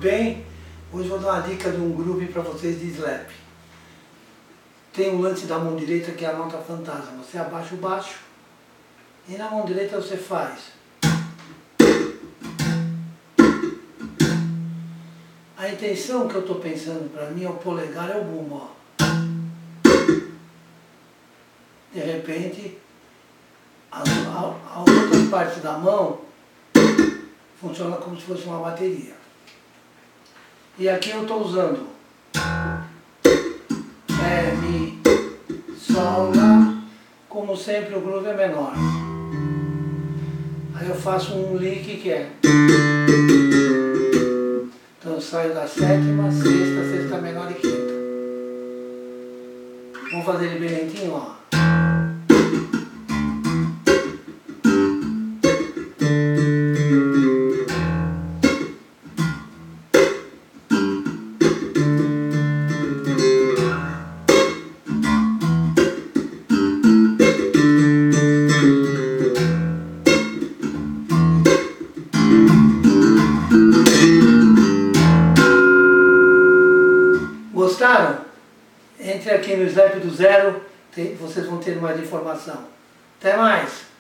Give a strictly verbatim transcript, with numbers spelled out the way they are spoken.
bem? Hoje vou dar uma dica de um groove para vocês de slap. Tem um lance da mão direita que é a nota fantasma. Você abaixa o baixo e na mão direita você faz. A intenção que eu estou pensando para mim é o polegar e o bumbo, ó. De repente, as, as outras partes da mão funcionam como se fosse uma bateria. E aqui eu estou usando Ré, Mi, Sol, Lá. Como sempre o groove é menor. Aí eu faço um lick que é. Então eu saio da sétima, sexta, sexta menor e quinta. Vamos fazer ele bem lentinho, ó. Gostaram? Entre aqui no Slap do Zero, tem, vocês vão ter mais informação. Até mais!